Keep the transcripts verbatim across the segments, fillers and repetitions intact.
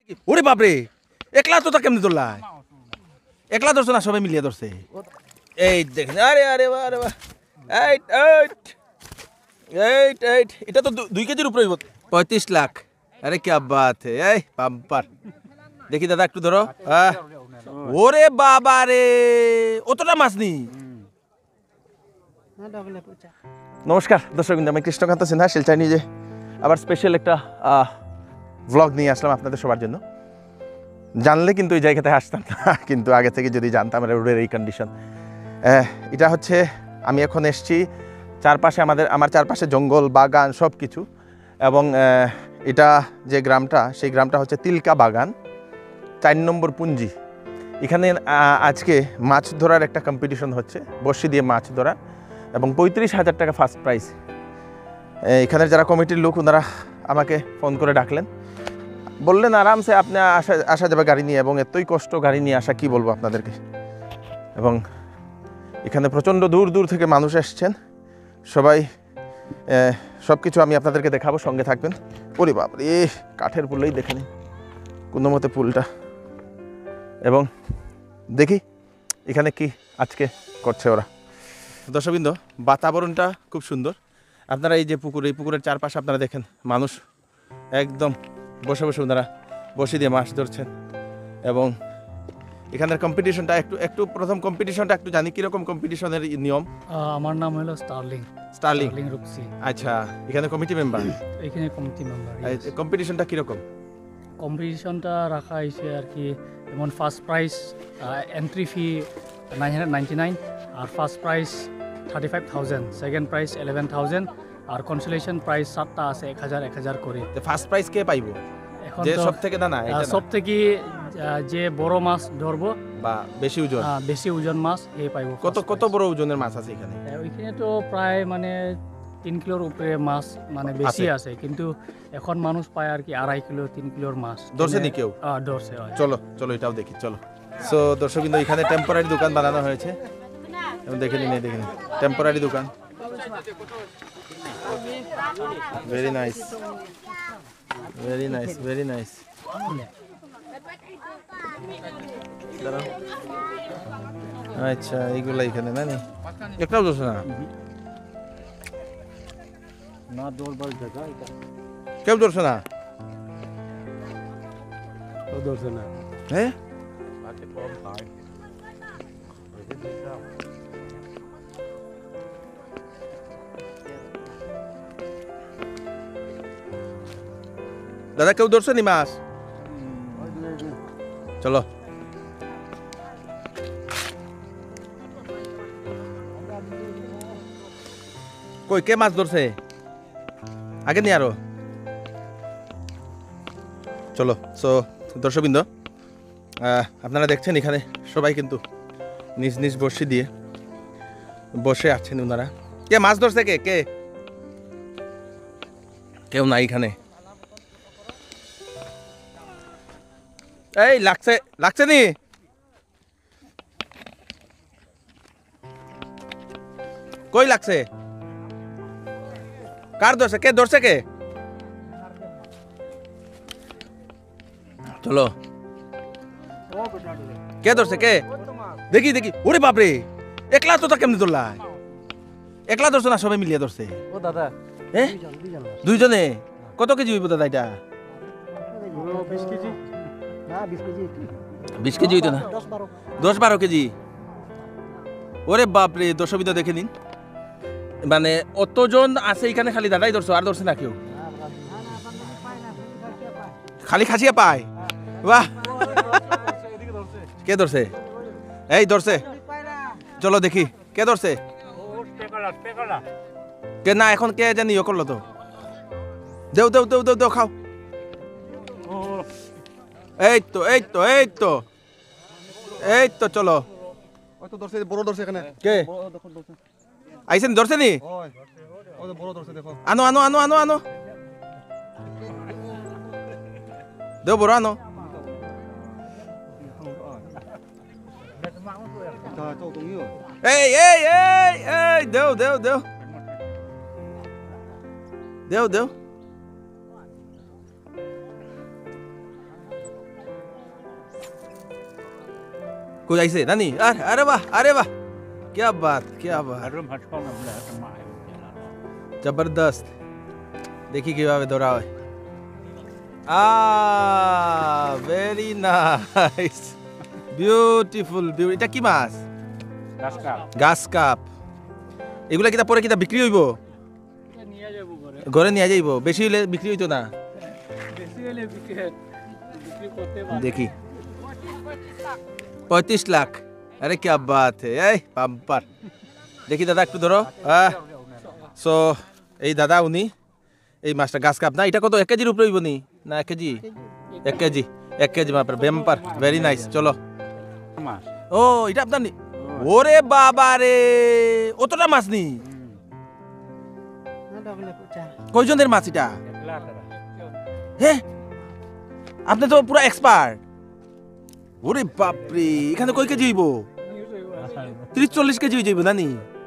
ওরে বাপরে একলা তো তা কেমনি ধরলা একলা ধরছো না সবাই মিলিয়ে ধরছে এই দেখেন আরে আরে আরে এইট এইট এইট এইট এটা তো দুই কেজির উপরে পঁয়ত্রিশ লাখ আরে কি বাত এই পাম্পার দেখি দাদা একটু ধরো ওরে বাবা রে অতটা মাছ নি নমস্কার দর্শক আমি কৃষ্ণকান্ত সিনহা শিলচর নিয়ে আবার স্পেশাল একটা ভ্লগ নিয়ে আসলাম আপনাদের সবার জন্য জানলে কিন্তু এই জায়গাতে আসতাম না কিন্তু আগে থেকে যদি জানতাম রোডের এই কন্ডিশন এটা হচ্ছে আমি এখন এসছি চারপাশে আমাদের আমার চারপাশে জঙ্গল বাগান সব কিছু এবং এটা যে গ্রামটা সেই গ্রামটা হচ্ছে তিলকা বাগান চার নম্বর পুঞ্জি এখানে আজকে মাছ ধরার একটা কম্পিটিশন হচ্ছে বড়শি দিয়ে মাছ ধরা এবং পঁয়ত্রিশ হাজার টাকা ফার্স্ট প্রাইজ এখানের যারা কমিটির লোক ওনারা আমাকে ফোন করে ডাকলেন বললেন আরামসে আপনি আসা আসা যাবে গাড়ি নিয়ে এবং এতই কষ্ট গাড়ি নিয়ে আসা কি বলবো আপনাদেরকে এবং এখানে প্রচণ্ড দূর দূর থেকে মানুষ এসছেন সবাই সব কিছু আমি আপনাদেরকে দেখাবো সঙ্গে থাকবেন ওরে বাপরে এ কাঠের পুলেই দেখে নিন কোনো মতে পুলটা এবং দেখি এখানে কি আজকে করছে ওরা দর্শকবৃন্দ বাতাবরণটা খুব সুন্দর আপনারা এই যে পুকুর এই পুকুরের চারপাশে আপনারা দেখেন মানুষ একদম বসে বসে ওনারা বসে দিয়ে মাছ ধরছেন এবং এখানের কম্পিটিশনটা একটু একটু প্রথম কম্পিটিশনটা একটু জানি কিরকম কম্পিটিশনের নিয়ম আমার নাম হলো স্টারলিং স্টারলিং রূপসী আচ্ছা এখানে কমিটি মেম্বার এখানে কমিটি মেম্বার কম্পিটিশনটা কিরকম কম্পিটিশনটা রাখা হয়েছে আর কি যেমন first prize entry fee nine hundred ninety nine আর first prize thirty five thousand second prize eleven thousand আর কনসোলেশন প্রাইজ সাতটা আছে এক হাজার এক হাজার করে ফার্স্ট প্রাইজ কে পাইব এখন যে সব থেকে না না সব থেকে যে বড় মাছ ধরবো বা বেশি ওজন বেশি ওজন মাছ এই পাইব কত কত বড় ওজনের মাছ আছে এখানে ওইখানে তো প্রায় মানে তিন কিলোর উপরে মাছ মানে বেশি আছে কিন্তু এখন মানুষ পায় আর কি আড়াই কিলো তিন কিলোর মাছ ধরছে নি কেউ ধরছে চলো চলো এটাও দেখি চলো সো দর্শকবৃন্দ এখানে টেম্পোরারি দোকান বানানো হয়েছে এবং দেখে নিন দেখে নিন টেম্পোরারি দোকান very nice very nice very nice আচ্ছা এইগুলা এখানে না নি একটাও ধরছে না না দৌড়বার জায়গা কেউ ধরছে না কেউ ধরছে না হ্যাঁ দাদা কেউ ধরছে নি মাছ চলো কই কে মাছ ধরছে আগে নি আরো চলো সো দর্শকবৃন্দ আপনারা দেখছেন এখানে সবাই কিন্তু নিজ নিজ বড়শি দিয়ে বসে আছেন ওনারা কে মাছ ধরছে কে কে কেউ নাই এখানে এই লাগছে লাগছে নি কই লাগছে কার ধরছে কে ধরছে কে চলো কে ধরছে কে দেখি দেখি ওরে বাপরে একলা তো তা কেমনি ধরলা একলা ধরছো না সবাই মিলিয়ে ধরছে ও দাদা হ্যাঁ দুইজনে কত কেজি হইব দাদা এটা বিশ কেজি বিশ কেজি হইতো না দশ বারো কেজি ওরে বাপরে দর্শকবৃন্দ দেখে নিন মানে অতজন আছে এখানে খালি দাদাই ধরছো আর ধরছে না কেউ খালি খাসিয়া পায় বাহ কে ধরছে এই ধরছে চলো দেখি কে ধরছে কে না এখন কে জানি ইয়ে করলো তো দেও দেও দেও দেও দেও খাও এই তো এই তো এই তো এই তো চলো ওই তো ধরছে বড় ধরছে এখানে কে আইছেন ধরছে নি ওই ওই তো বড় ধরছে দেখো আনো আনো আনো আনো আনো দেও বড় আনো এই এই এই এই দেও দেও দেও দেও দেও कोई ऐसे नानी अरे अरे वाह अरे वाह क्या बात क्या बात जबरदस्त देखी কিভাবে ধরা হয় আ ভেরি নাইস বিউটিফুল এটা কি মাছ গাছ কাপ এগুলা কিটা পরে কিটা বিক্রি হইব নিয়ে যাব ঘরে ঘরে নিয়ে যাইব বেশি হইলে বিক্রি হইতো না বেশি হলে বিক্রি বিক্রি করতে পারবে দেখি পঁয়ত্রিশ লাখ আরে কি বাত হে এই পাম্পার দেখি দাদা একটু ধরো সো এই দাদা উনি এই মাছটা গাছ কাপ না এটা কত এক কেজির উপরে হইব নি না এক কেজি এক কেজি এক কেজি মাপের বেম্পার ভেরি নাইস চলো ও এটা আপনার নি ওরে বাবা রে অতটা মাছ নি কয়জনের মাছ এটা হ্যাঁ আপনি তো পুরো এক্সপার্ট ওরে বাপরে এখানে কয় কেজি হইব ত্রিশ চল্লিশ কেজি হয়ে যাইব নানি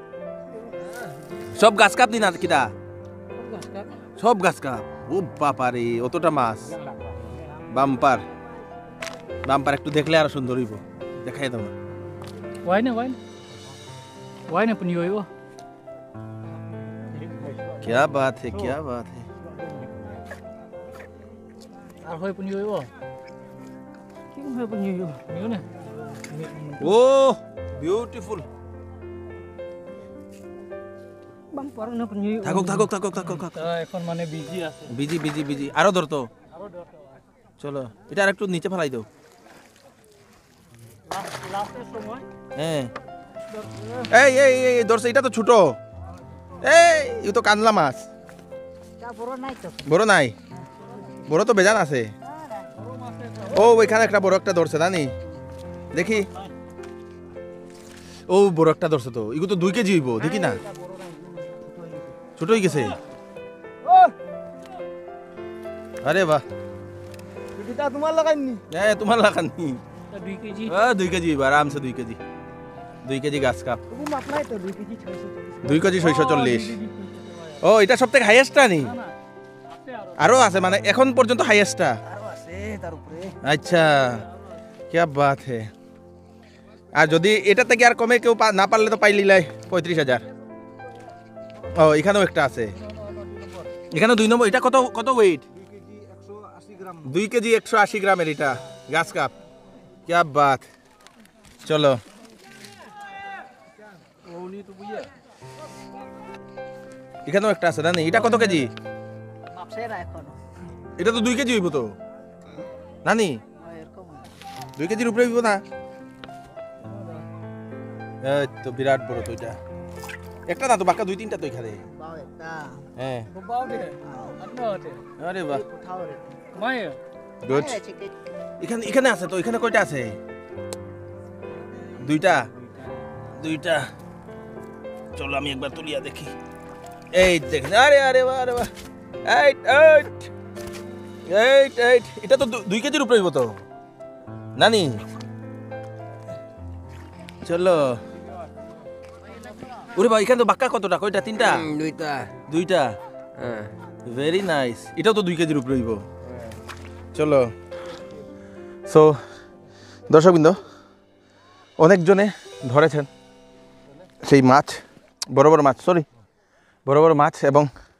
সব গাছ কাপ নি না কিটা সব গাছ কাপ ও বাবা রে অতটা মাছ বাম্পার বাম্পার একটু দেখলে আরো সুন্দর হইব দেখাই দাও না ওয়াইনে ওয়াইনে ওয়াইনে পুনি হইব क्या बात है क्या बात है আর হয় পুনি হইব কি হয় পুনি হইব নিও না ও বিউটিফুল বাম পর না পুনি হইব থাকুক থাকুক থাকুক থাকুক এখন মানে বিজি আছে বিজি বিজি বিজি আরো ধরতো চলো এটা আর একটু নিচে ফেলাই দাও লাস্টের সময় হ্যাঁ এই এই এই ধরছে এটা তো ছোট এই ই তো কানলা মাছ বড় নাই তো বড় নাই বড় তো বেজান আছে ও ওইখানে একটা বড় একটা ধরছে জানি দেখি ও বড় একটা ধরছে তো এগুলো তো দুই কেজি হইব দেখি না ছোট হয়ে গেছে আরে বাহ এটা তোমার লাগাইনি হ্যাঁ তোমার লাগানি দুই কেজি দুই কেজি হইব আরামসে দুই কেজি দুই কেজি গাছ কাপ তবু মাপ নাই তো দুই কেজি ছয়শো দুই কেজি ছয়শো চল্লিশ ও এটা সব থেকে হাইয়েস্টটা নি আরো আছে মানে এখন পর্যন্ত হাইয়েস্টটা আরো আছে তার উপরে আচ্ছা क्या बात है আর যদি এটা থেকে আর কমে কেউ পা- না পারলে তো পাইলি লাই পঁয়ত্রিশ হাজার ও এখানেও একটা আছে এখানে দুই নম্বর এটা কত কত ওয়েট দুই কেজি একশো আশি গ্রামের এটা গাছ কাপ क्या बात চলো এখানেও একটা আছে না এটা কত কেজি মাপছে না এখন এটা তো দুই কেজি হইব তো নানি এরকম দুই কেজির উপরে হইব না এই তো বিরাট বড় তো এটা একটা না তো বাক্কা দুই তিনটা তো এখানে বাও একটা হ্যাঁ বাও দে আদনা হতে আরে বাহ উঠাও রে মাই গুড এখানে এখানে আছে তো এখানে কয়টা আছে দুইটা দুইটা চলো আমি একবার তুলিয়া দেখি এই দেখেন আরে আরে বাহ আরে বাহ এইট এইট এইট এইট এটা তো দু- দুই কেজির উপরে হইব তো নানি চলো ওরে ভাই এখানে তো বাক্কা কতটা কয়টা তিনটা দুইটা দুইটা হ্যাঁ ভেরি নাইস এটাও তো দুই কেজির উপরে হইব চলো সো দর্শকবৃন্দ অনেকজনে ধরেছেন সেই মাছ বড় বড় মাছ সরি বড় বড় মাছ এবং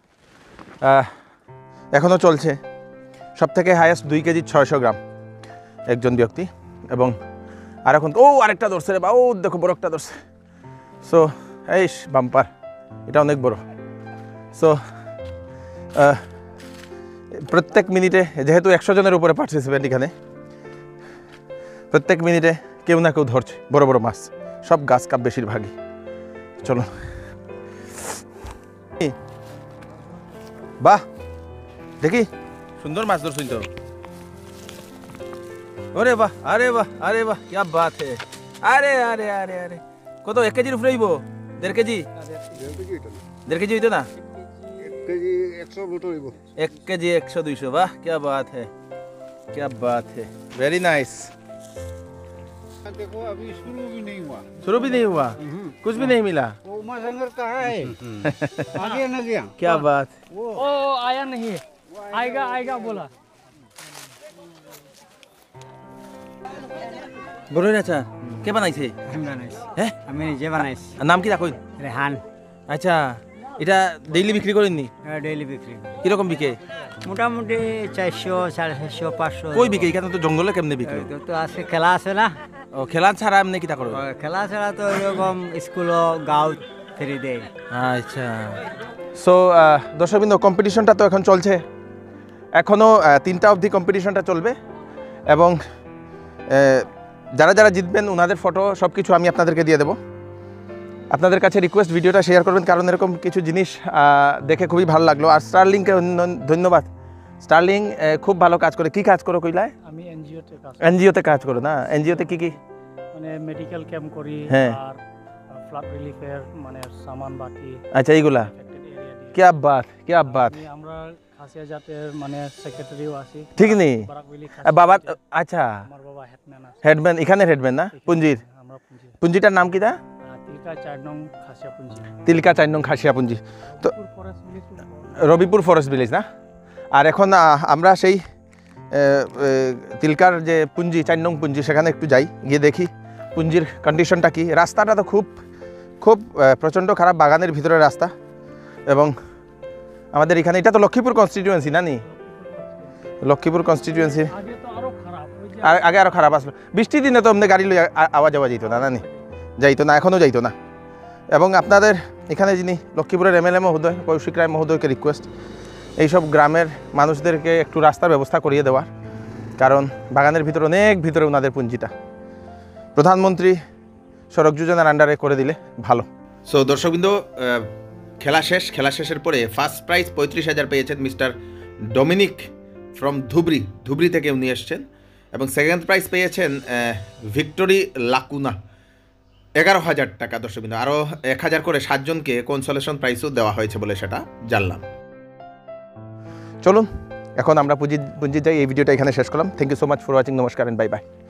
এখনও চলছে সব থেকে হাইয়েস্ট দুই কেজি ছয়শো গ্রাম একজন ব্যক্তি এবং আর এখন ও আরেকটা ধরছে রে বা ও দেখো বড় একটা ধরছে সো এই বাম্পার এটা অনেক বড় সো প্রত্যেক মিনিটে যেহেতু একশো জনের উপরে পার্টিসিপেন্ট এখানে প্রত্যেক মিনিটে কেউ না কেউ ধরছে বড় বড় মাছ সব গাছ কাপ বেশিরভাগই চলো বাহ দেখি সুন্দর মাছ ধরছুন তো ওরে বাহ আরে বাহ আরে বাহ क्या बात है আরে আরে আরে আরে কত এক কেজির উপরে হইব দেড় কেজি দেড় কেজি হইতো না কেজি একশো মিটার হইব एक के जी एक सौ दुई सौ वाह क्या बात है क्या बात है वेरी नाइस देखो अभी शुरू भी नहीं हुआ शुरू भी नहीं हुआ कुछ भी नहीं मिला वो उमा शंकर कहाँ है आगे न गया क्या बात ओ आया नहीं आएगा आएगा बोला বড়ইর আচার কে বানাইছে আমি বানাইছি হ্যাঁ আমি নিজে বানাইছি নাম কি রাখুন রেহান আচ্ছা এটা ডেইলি বিক্রি করেননি ডেইলি বিক্রি করি। কিরকম বিকে মোটামুটি চারশো সাড়ে চারশো পাঁচশো কই বিকে এখানে তো জঙ্গলে কেমনে বিক্রি তো তো আছে খেলা আছে না ও খেলা ছাড়া এমনি কিটা করবে ও, খেলা ছাড়া তো এরকম স্কুলও গাঁও ফেরি দেয় আচ্ছা সো দর্শকবৃন্দ কম্পিটিশনটা তো এখন চলছে এখনও তিনটা অবধি কম্পিটিশনটা চলবে এবং আহ, যারা যারা জিতবেন ওনাদের ফটো সব কিছু আমি আপনাদেরকে দিয়ে দেবো আপনাদের কাছে রিকোয়েস্ট ভিডিওটা শেয়ার করবেন কারণ এরকম কিছু জিনিস আহ, দেখে খুবই ভালো লাগলো আর স্টারলিংকে অন্য- ধন্যবাদ স্টারলিং আহ, খুব ভালো কাজ করে কি কাজ করো কইলায় আমি এনজিওতে কাজ করি। এনজিওতে কাজ করো না এনজিওতে কি কি মানে মেডিকেল ক্যাম্প করি হ্যাঁ। আর ফ্লাড রিলিফের মানে সামান বাকি আচ্ছা এইগুলা affected area দিয়ে। क्या बात क्या बात আমি আমরা খাসিয়া জাতের মানে সেক্রেটারিও আছি ঠিক নেই বারাকবিলি আহ, বাবা জাতের। আচ্ছা আমার বাবা হেডম্যান আছে হেডম্যান এখানে হেডম্যান না পুঞ্জির আমরা পুঁজি পুঞ্জিটার নাম কি দা আহ, তিলকা চার নং খাসিয়া পুঁজি তিলকা চার নং খাসিয়া পুঞ্জি তো পুর forest village Rabipur forest village না আর এখন আহ, আমরা সেই আহ, আহ, তিলকার যে পুঞ্জি চার নং পুঞ্জি সেখানে একটু যাই গিয়ে দেখি পুঞ্জির কন্ডিশনটা কি রাস্তাটা তো খুব খুব আহ, প্রচণ্ড খারাপ বাগানের ভিতরে রাস্তা এবং আমাদের এখানে এটা তো লক্ষ্মীপুর কনস্টিটিউয়েন্সি না নি লক্ষ্মীপুর কনস্টিটিউয়েন্সি আগে তো আরো খারাপ ওই যে আর আগে আরও খারাপ আসলো বৃষ্টির দিনে তো আমাদের গাড়ি লইয়া আ- আওয়া যাওয়া যেত না নানি যাইতো না এখনও যাইতো না এবং আপনাদের এখানে যিনি লক্ষ্মীপুরের এমএলএ মহোদয় কৌশিক রায় মহোদয়কে রিকোয়েস্ট এইসব গ্রামের মানুষদেরকে একটু রাস্তার ব্যবস্থা করিয়ে দেওয়ার কারণ বাগানের ভিতরে অনেক ভিতরে ওনাদের পুঞ্জিটা প্রধানমন্ত্রী সড়ক যোজনার আন্ডারে করে দিলে ভালো সো দর্শকবৃন্দ খেলা শেষ খেলা শেষের পরে ফার্স্ট প্রাইজ পঁয়ত্রিশ হাজার পেয়েছেন mister Dominic from Dhubri Dhubri থেকে উনি এসছেন এবং সেকেন্ড প্রাইজ পেয়েছেন ভিক্টোরি লাকুনা এগারো হাজার টাকা দর্শকবৃন্দ আরও এক হাজার করে সাতজনকে কনসোলেশন প্রাইজও দেওয়া হয়েছে বলে সেটা জানলাম চলুন এখন আমরা পুঁজি পুঁজি যাই এই ভিডিওটা এখানে শেষ করলাম thank you so much for watching নমস্কার এন্ড বাই বাই